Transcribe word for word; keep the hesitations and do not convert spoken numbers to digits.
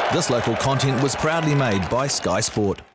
This local content was proudly made by Sky Sport.